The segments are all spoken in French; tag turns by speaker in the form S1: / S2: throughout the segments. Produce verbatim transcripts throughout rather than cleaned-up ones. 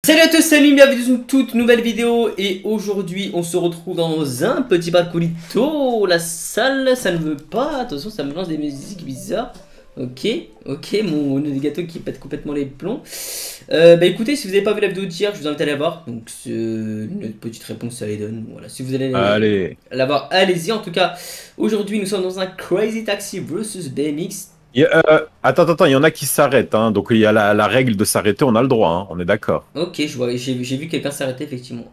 S1: Salut à tous, salut, bienvenue dans une toute nouvelle vidéo. Et aujourd'hui on se retrouve dans un petit parcourito. La salle, ça ne veut pas, attention ça me lance des musiques bizarres. Ok, ok, mon gâteau qui pète complètement les plombs. euh, Bah écoutez, si vous n'avez pas vu la vidéo d'hier, je vous invite à aller la voir. Donc c'est une petite réponse, ça les donne. Voilà, si vous allez
S2: Allez.
S1: la voir, allez-y. En tout cas, aujourd'hui nous sommes dans un Crazy Taxi versus B M X.
S2: Il y a- euh, attends, attends, il y en a qui s'arrêtent, hein, donc il y a la, la règle de s'arrêter, on a le droit, hein, on est d'accord.
S1: Ok, je vois, j'ai j'ai vu quelqu'un s'arrêter effectivement.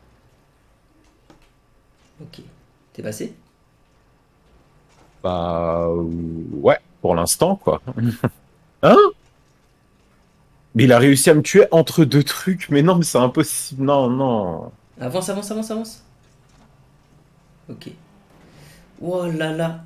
S1: Ok, t'es passé?
S2: Bah euh, ouais, pour l'instant, quoi. Hein? Mais il a réussi à me tuer entre deux trucs, mais non, mais c'est impossible, non, non.
S1: Avance, avance, avance, avance. Ok. Oh là là.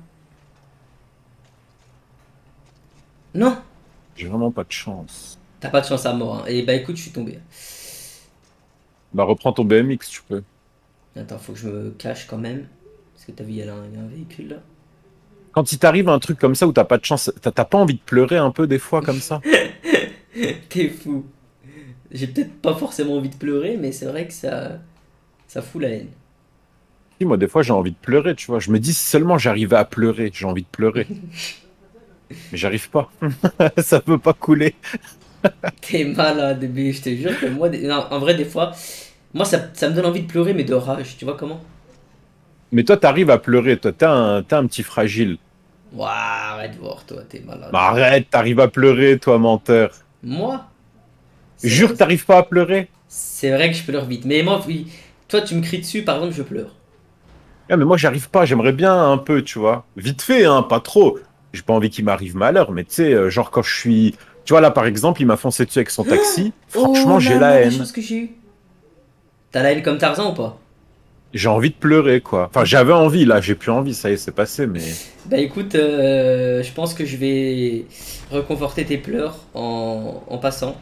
S1: Non.
S2: J'ai vraiment pas de chance.
S1: T'as pas de chance à mort. Hein. Et bah écoute, je suis tombé.
S2: Bah reprends ton B M X, tu peux.
S1: Attends, faut que je me cache quand même. Parce que t'as vu, il y, a un il y a un véhicule là.
S2: Quand il t'arrive un truc comme ça où t'as pas de chance, t'as t'as pas envie de pleurer un peu des fois comme ça?
S1: T'es fou. J'ai peut-être pas forcément envie de pleurer, mais c'est vrai que ça, ça fout la haine.
S2: Si, moi des fois j'ai envie de pleurer, tu vois. Je me dis si seulement j'arrivais à pleurer, j'ai envie de pleurer. Mais j'arrive pas. Ça peut pas couler.
S1: T'es malade, mais je te jure que moi, des- non, en vrai, des fois, moi ça, ça me donne envie de pleurer, mais de rage. Tu vois comment?
S2: Mais toi, t'arrives à pleurer, toi, t'es un, t'es un petit fragile.
S1: Waouh, arrête de voir, toi, t'es malade.
S2: Bah arrête, t'arrives à pleurer, toi, menteur.
S1: Moi? C'est
S2: Jure
S1: vrai,
S2: que t'arrives pas à pleurer.
S1: c'est vrai que je pleure vite. Mais moi, oui, toi, tu me cries dessus, par exemple, je pleure.
S2: Ah, mais moi, j'arrive pas, j'aimerais bien un peu, tu vois. Vite fait, hein, pas trop. J'ai pas envie qu'il m'arrive malheur, mais tu sais, euh, genre quand je suis... Tu vois, là, par exemple, il m'a foncé dessus avec son taxi.
S1: Oh
S2: Franchement, j'ai
S1: là
S2: la
S1: là, la
S2: haine.
S1: chose que j'ai eue. T'as la haine comme Tarzan ou pas?
S2: J'ai envie de pleurer, quoi. Enfin, j'avais envie, là, j'ai plus envie, ça y est, c'est passé, mais...
S1: Bah écoute, euh, je pense que je vais reconforter tes pleurs en, en passant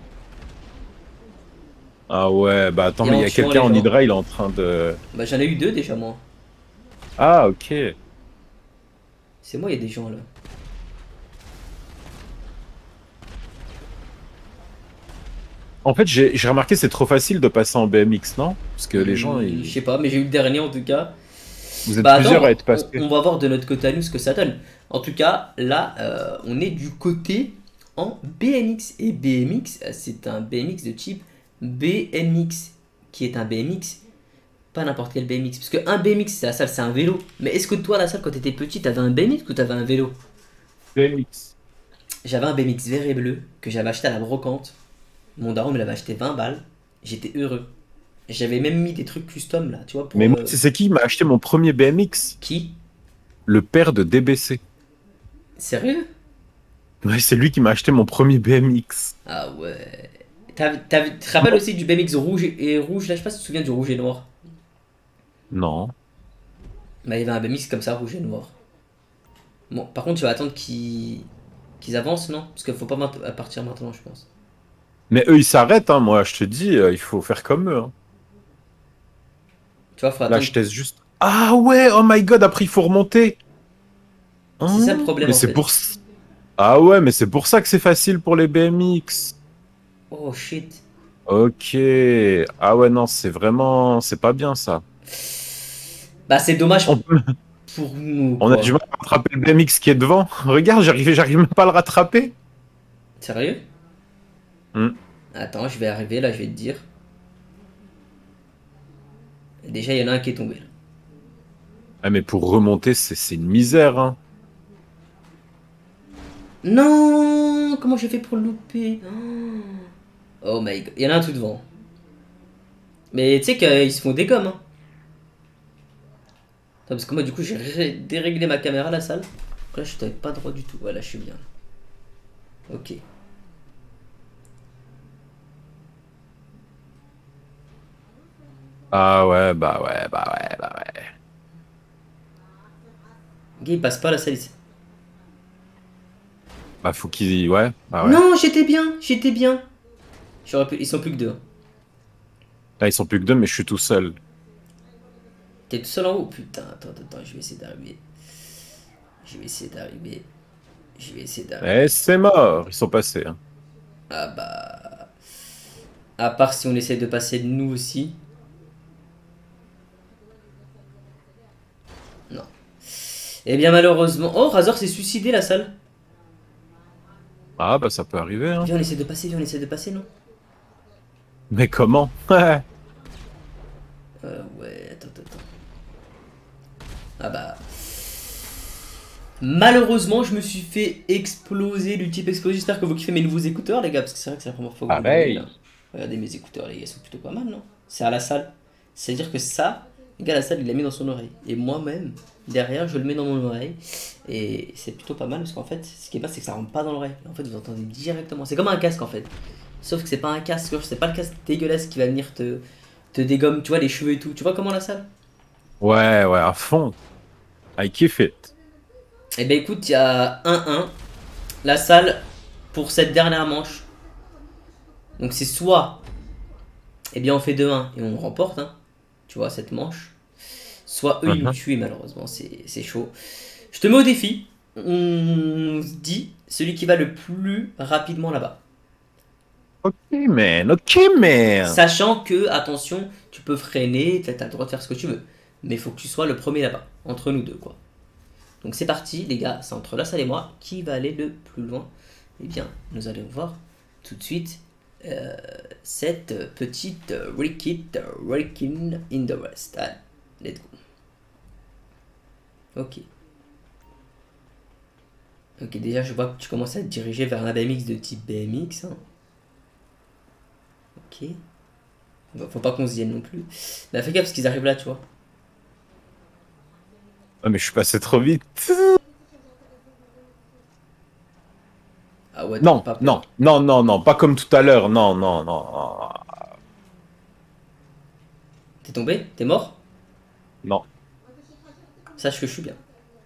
S2: Ah ouais, bah attends,
S1: et
S2: mais il
S1: en
S2: y a
S1: tuant
S2: quelqu'un
S1: les
S2: en
S1: gens.
S2: Hydra, il est en train de...
S1: Bah j'en ai eu deux déjà moi.
S2: Ah, ok.
S1: C'est moi, il y a des gens là.
S2: En fait, j'ai j'ai remarqué c'est trop facile de passer en B M X, non? Parce que les gens,
S1: Hmm, je
S2: ils...
S1: sais pas, mais j'ai eu le dernier en tout cas.
S2: vous êtes
S1: Bah
S2: plusieurs à
S1: attends,
S2: être
S1: on,
S2: passés.
S1: on va voir de notre côté à nous ce que ça donne. En tout cas, là, euh, on est du côté en B M X. Et B M X, euh, c'est un B M X de type B M X, qui est un B M X. Pas n'importe quel B M X. Parce qu'un B M X, c'est la salle, c'est un vélo. Mais est-ce que toi, la salle, quand t'étais petit, t'avais un B M X ou t'avais un vélo?
S2: B M X.
S1: J'avais un B M X vert et bleu que j'avais acheté à la brocante. Mon daron me l'avait acheté vingt balles. J'étais heureux. J'avais même mis des trucs custom là, tu vois, pour.
S2: Mais moi,
S1: euh,
S2: tu sais qui m'a acheté mon premier B M X?
S1: Qui?
S2: Le père de D B C.
S1: Sérieux?
S2: Ouais, c'est lui qui m'a acheté mon premier B M X.
S1: Ah ouais. T'as- t'as- tu te rappelles aussi du B M X rouge et, et rouge là, je sais pas si tu te souviens du rouge et noir.
S2: Non.
S1: Bah, il y avait un B M X comme ça, rouge et noir. Bon, par contre, tu vas attendre qu'ils qu'ils avancent, non? Parce qu'il faut pas mainte- à partir maintenant, je pense.
S2: Mais eux, ils s'arrêtent, hein. Moi, je te dis, euh, il faut faire comme eux, hein.
S1: Tu vois, faut
S2: Là,
S1: attendre.
S2: je teste juste. Ah ouais, oh my god, après, il faut remonter.
S1: C'est ça le
S2: Hein,
S1: problème
S2: mais
S1: en
S2: c'est
S1: fait.
S2: pour... s- Ah ouais, mais c'est pour ça que c'est facile pour les B M X.
S1: Oh shit.
S2: Ok. Ah ouais, non, c'est vraiment... C'est pas bien, ça.
S1: Bah, c'est dommage
S2: On peut-
S1: pour nous,
S2: On a du
S1: quoi.
S2: mal à rattraper le B M X qui est devant. Regarde, j'arrive, j'arrive même pas à le rattraper.
S1: Sérieux?
S2: Hmm.
S1: Attends, je vais arriver là, je vais te dire. Déjà, il y en a un qui est tombé là.
S2: Ah, mais pour remonter, c'est c'est une misère, hein.
S1: Non! Comment j'ai fait pour le louper? Oh my god. Il y en a un tout devant. Mais tu sais qu'ils se font des gommes, hein. Attends, parce que moi, du coup, j'ai ré- déréglé ma caméra, la salle. Là, je t'avais pas droit du tout. Voilà, je suis bien. Ok.
S2: Ah ouais, bah ouais, bah ouais, bah ouais.
S1: Gay, il passe pas la salle ici.
S2: Bah faut qu'ils... Ouais, bah ouais.
S1: Non, j'étais bien, j'étais bien. J'aurais pu... Ils sont plus que deux. Hein.
S2: Là, ils sont plus que deux, mais je suis tout seul.
S1: T'es tout seul en haut? Putain, attends, attends, attends, je vais essayer d'arriver. Je vais essayer d'arriver. Je vais essayer d'arriver.
S2: Eh, c'est mort, ils sont passés, hein.
S1: Ah bah. À part si on essaie de passer de nous aussi. Non. Eh bien malheureusement... Oh, Razor s'est suicidé la salle.
S2: Ah bah ça peut arriver, hein.
S1: Viens, on essaie de passer, viens, on essaie de passer, non?
S2: Mais comment? Ouais.
S1: Euh, ouais, attends, attends, attends. Ah bah... Malheureusement, je me suis fait exploser du type explosif. J'espère que vous kiffez mes nouveaux écouteurs, les gars, parce que c'est vrai que c'est la première fois que vous me voyez, là.
S2: Pareil.
S1: Regardez mes écouteurs, les gars, ils sont plutôt pas mal, non? C'est à la salle. C'est-à-dire que ça, les gars, la salle, il l'a mis dans son oreille. Et moi-même, derrière, je le mets dans mon oreille. Et c'est plutôt pas mal, parce qu'en fait, ce qui est bien, c'est que ça rentre pas dans l'oreille. En fait, vous entendez directement. C'est comme un casque, en fait. Sauf que c'est pas un casque, c'est pas le casque dégueulasse qui va venir te, te dégomme, tu vois, les cheveux et tout. Tu vois comment la salle?
S2: Ouais, ouais, à fond. I kiff it.
S1: Eh ben écoute, il y a un un. La salle, pour cette dernière manche. Donc c'est soit, eh bien on fait deux un et on remporte, hein, tu vois, cette manche. Soit eux, ils nous
S2: Mhm.
S1: tuent, malheureusement, c'est c'est chaud. Je te mets au défi. On se dit, celui qui va le plus rapidement là-bas.
S2: Ok, man. Ok, man.
S1: Sachant que, attention, tu peux freiner, t'as t'as le droit de faire ce que tu veux. Mais il faut que tu sois le premier là-bas, entre nous deux, quoi. Donc c'est parti, les gars, c'est entre la salle et moi. Qui va aller le plus loin? Eh bien, nous allons voir tout de suite euh, cette petite Rickit Wrecking in the West. Allez, let's go. Ok. Ok, déjà, je vois que tu commences à te diriger vers un B M X de type B M X. Hein. Ok. Bon, faut pas qu'on se vienne non plus. Mais fais gaffe parce qu'ils arrivent là, tu vois.
S2: Ah, mais je suis passé trop vite.
S1: Ah ouais, t'as
S2: Non,
S1: pas peur.
S2: non, non, non, non, pas comme tout à l'heure. Non, non, non, non.
S1: T'es tombé? T'es mort?
S2: Non.
S1: Sache que je suis bien.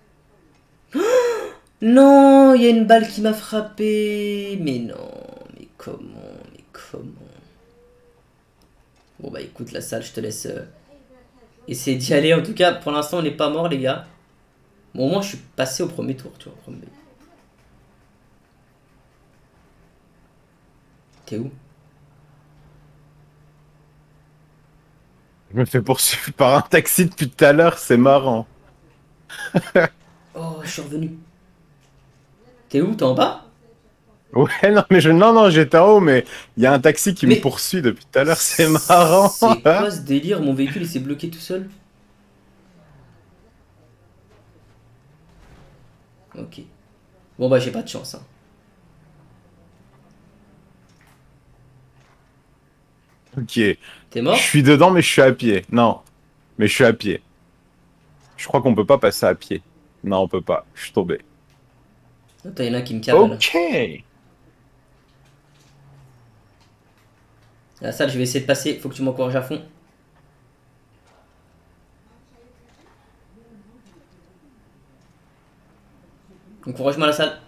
S1: Non, il y a une balle qui m'a frappé. Mais non, mais comment, mais comment. Bon bah écoute, la salle, je te laisse euh, essayer d'y aller. En tout cas, pour l'instant, on n'est pas mort, les gars. Bon, au moins, je suis passé au premier tour, tu vois. Premier. T'es où?
S2: Je me fais poursuivre par un taxi depuis tout à l'heure, c'est marrant.
S1: Oh, je suis revenu. T'es où? T'es en bas?
S2: Ouais, non, mais je... Non, non, j'étais en haut, mais il y a un taxi qui me
S1: Mais
S2: poursuit depuis tout à l'heure, c'est marrant.
S1: c'est quoi ce délire? Mon véhicule, il s'est bloqué tout seul. Ok. Bon bah j'ai pas de chance. Hein.
S2: Ok. Je
S1: T'es mort?
S2: suis dedans, mais je suis à pied. Non, mais je suis à pied. Je crois qu'on peut pas passer à pied. Non, on peut pas. Je suis tombé.
S1: Attends, il y en a un qui me cavale.
S2: Ok.
S1: La salle, je vais essayer de passer. Faut que tu m'encourages à fond. Encourage-moi la salle.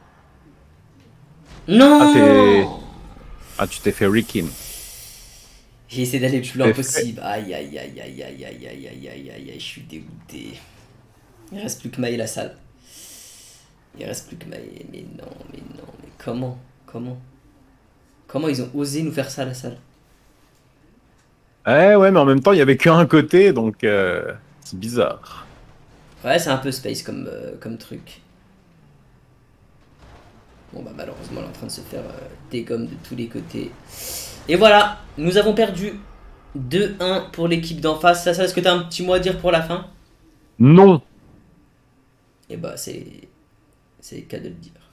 S2: Ah, t'es...
S1: Non!
S2: Ah, tu t'es fait Rickin.
S1: J'ai essayé d'aller le plus
S2: Tu
S1: loin
S2: t'es fait...
S1: possible. Aïe aïe aïe aïe aïe aïe aïe aïe aïe aïe aïe, je suis dégoûté. Il reste plus que Maë la salle. Il reste plus que Maë. Mais non, mais non, mais comment? Comment? Comment ils ont osé nous faire ça la salle?
S2: Ouais, ouais, mais en même temps, il y avait qu'un côté, donc euh, c'est bizarre.
S1: Ouais, c'est un peu space comme, euh, comme truc. Bon bah malheureusement elle est en train de se faire euh, dégomme de tous les côtés. Et voilà, nous avons perdu deux un pour l'équipe d'en face. Ça, ça, est-ce que t'as un petit mot à dire pour la fin?
S2: Non.
S1: Et bah c'est c'est le cas de le dire.